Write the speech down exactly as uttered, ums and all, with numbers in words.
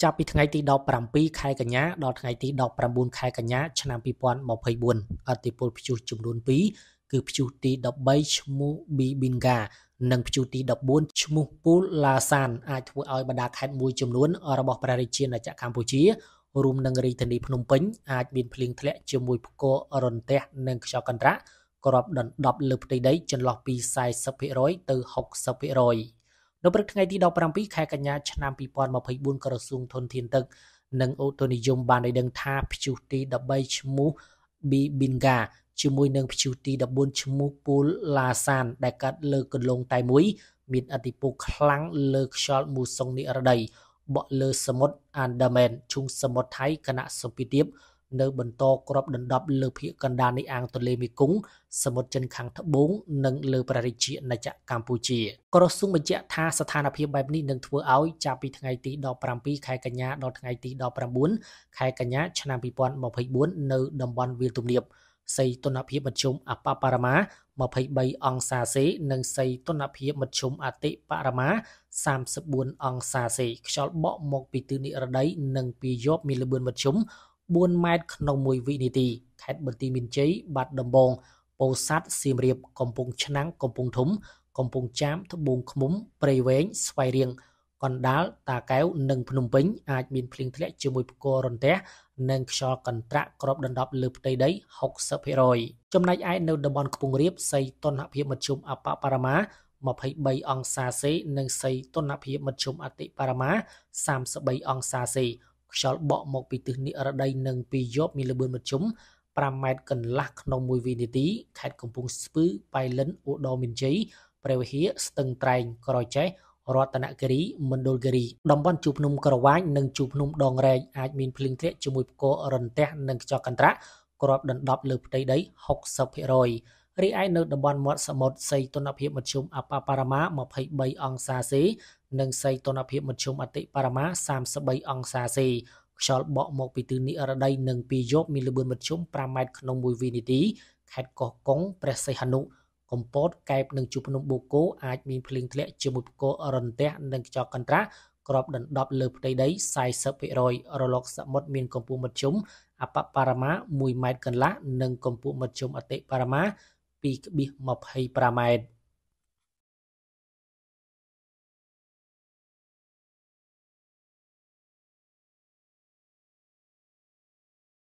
ចាប់ពីថ្ងៃទីដប់ប្រាំពីរខែកញ្ញាដល់ថ្ងៃទីដប់ប្រាំបួនខែកញ្ញាឆ្នាំពីរពាន់ម្ភៃបួនអតិពលព្យុះចំនួនពីរគឺព្យុះទីដប់បីឈ្មោះ Bibinga និងព្យុះទីដប់បួនឈ្មោះ Pulasan អាចធ្វើឲ្យបណ្ដាខេត្តមួយចំនួនរបស់ព្រះរាជាណាចក្រកម្ពុជារួមនឹងរាជធានីភ្នំពេញអាចមានភ្លៀងធ្លាក់ជាមួយផ្គររន្ទះនិងខ្យល់កន្ត្រាក់គ្រាប់ដណ្ដប់លើផ្ទៃដីចន្លោះពីសែសិបភាគរយទៅហុកសិបភាគរយនៅព្រឹកថ្ងៃទីដប់ប្រាំពីរខែកញ្ញាឆ្នាំពីរពាន់ម្ភៃបួនក្រសួងធនធានទឹកនិងអូតូនិយមបានឲ្យដឹងថាព្យុះទីដប់បីឈ្មោះ Bibinga ជាមួយនឹងព្យុះទីដប់បួនឈ្មោះ Pulasan ដែលកាត់លើកន្លងតែមួយមានឥទ្ធិពលខ្លាំងលើខ្យល់មូសុងនិរដីបក់លើសមុទ្រអានដាមែនឈូងសមុទ្រថៃគណៈសម្ពាធទាបនៅបន្តគ្របដណ្ដប់លើភាគកណ្ដាលនៃអាងទន្លេមេគង្គសមុទ្រចិនខាងត្បូងនិងលើព្រះរាជាណាចក្រកម្ពុជាក្រសួងបញ្ជាក់ថាស្ថានភាពបែបនេះនឹងធ្វើឲ្យចាប់ពីថ្ងៃទីដប់ប្រាំពីរខែកញ្ញាដល់ថ្ងៃទីដប់ប្រាំបួនខែកញ្ញាឆ្នាំពីរពាន់ម្ភៃបួននៅតំបន់វាលទំនាបសីតុណ្ហភាពមធ្យមអបបរមាម្ភៃបីអង្សាសេនិងសីតុណ្ហភាពមធ្យមអតិបរមាសាមសិបបួនអង្សាសេខ្យល់បក់មកពីទិសនិរដីនិងពីយប់មានល្បឿនមធ្យមបួនម៉ែត្រក្នុងមួយវិនាទីខេត្តបន្ទាយមានជ័យបាត់ដំបងពោធិ៍សាត់សៀមរាបកំពង់ឆ្នាំងកំពង់ធំកំពង់ចាមត្បូងឃ្មុំព្រៃវែងស្វាយរៀងកណ្ដាលតាកែវនិងភ្នំពេញអាចមានភ្លៀងធ្លាក់ជាមួយផ្គររន្ទះនិងខ្យល់កន្ត្រាក់គ្របដណ្ដប់លើផ្ទៃដីហុកសិបភាគរយចំណែកឯនៅតំបន់ខ្ពង់រាបសីតុណ្ហភាពមធ្យមអបបរមាម្ភៃបីអង្សាសេនិងសីតុណ្ហភាពមធ្យមអតិបរមាសាមសិបបីអង្សាសេខ្យល់បក់មកពីទិសនិរដីនិងពីយប់មានល្បឿនមធ្យមប្រាំម៉ែត្រកន្លះក្នុងមួយវិនាទីខេត្តកំពង់ស្ពឺប៉ៃលិនឧត្តរមានជ័យព្រះវិហារស្ទឹងត្រែងក្រចេះរតនគិរីមណ្ឌលគិរីតំបន់ជួរភ្នំក្រវាញនិងជួរភ្នំដងរែកអាចមានភ្លៀងធ្លាក់ជាមួយផ្គររន្ទះនិងខ្យល់កន្ត្រាក់គ្របដណ្ដប់លើផ្ទៃដីហុកសិបភាគរយរីឯនៅតំបន់មាត់សមុទ្រសីតុណ្ហភាពមធ្យមអបបរមាម្ភៃបីអង្សាសេនិងសីតុណ្ហភាពមធ្យមអតិបរមាសាមសិបបីអង្សាសេខ្យល់បក់មកពីទិសនិរដីនិងពីយប់មានល្បឿនមធ្យមប្រាំម៉ែត្រក្នុងមួយវិនាទីខេត្តកោះកុងព្រះសីហនុកំពតកែបនិងជួរភ្នំបូកគោអាចមានភ្លៀងធ្លាក់ជាមួយផ្គររន្ទះនិងខ្យល់កន្ត្រាក់គ្របដណ្ដប់លើផ្ទៃដីសែសិបភាគរយរលកសមុទ្រមានកម្ពស់មធ្យមអបបរមាមួយម៉ែត្រកន្លះនិងកម្ពស់មធ្យមអតិបរមាពីរម្ភៃប្រាំម៉ែត្រ